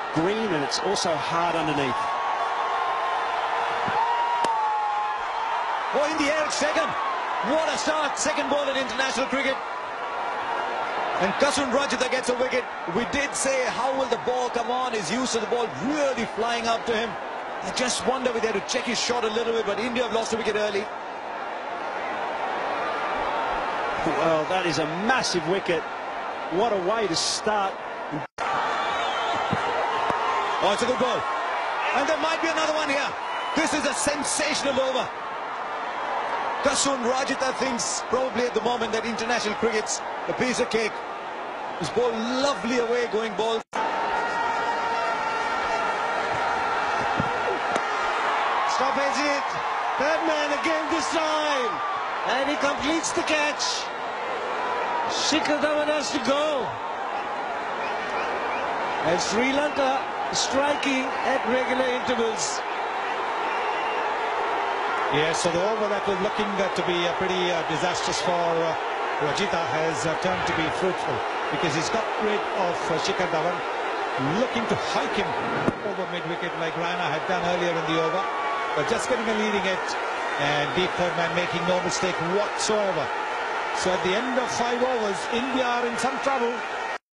green and it's also hard underneath. Oh, in the air, second. What a start. Second ball in international cricket. And Kasun Rajitha gets a wicket. We did say, how will the ball come on? His use of the ball really flying up to him. I just wonder if they had to check his shot a little bit, but India have lost a wicket early. Well, that is a massive wicket. What a way to start. Oh, it's a good ball. And there might be another one here. This is a sensational over. Kasun Rajitha thinks probably at the moment that international cricket's a piece of cake. This ball lovely away going ball. Stoppage it. Third man again this time. And he completes the catch. Shikhar Dhawan has to go. And Sri Lanka striking at regular intervals. Yes, so the over that was looking to be pretty disastrous for Rajitha has turned to be fruitful because he's got rid of Shikhar Dhawan, looking to hike him over mid-wicket like Raina had done earlier in the over, but just getting a leading it and deep third man making no mistake whatsoever. So at the end of 5 overs, India are in some trouble.